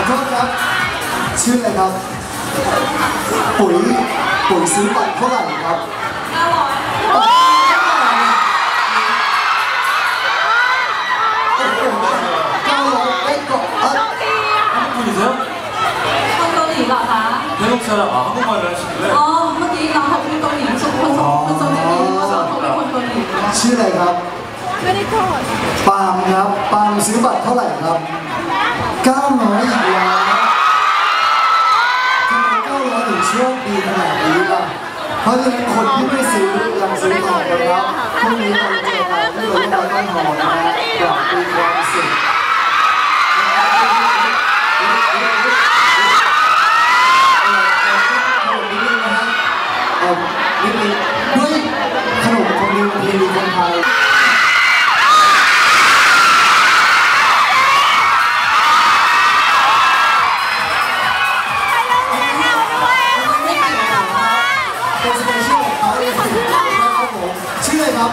โทษครับชื่ออะไรครับปุ๋ยซื้อบัตรเท่าไหร่ครับคนเกาหลีเหรอคะอ๋อเมื่อกี้น้องเขาเป็นเกาหลีสุดคนทรงที่ดีเขาเป็นคนเกาหลีชื่ออะไรครับไม่ได้โทษปาล์มครับปาล์มซื้อบัตรเท่าไหร่ครับ900อีกแล้วทำไม900ถึงโชคดีขนาดนี้ล่ะเพราะฉะนั้นคนที่ไม่ซื้อยังซื้อต่อนะครับพรุ่งนี้เราจะมาที่โรงพยาบาลต้นหอมนะอยากมีความสุขนิดนึงด้วยขนมของนิวทีมีคนไทยชื่ออะไรครับ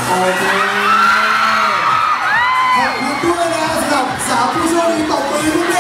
ขอบคุณด้วยนะสำหรับ3 ผู้โชคดีต่อไป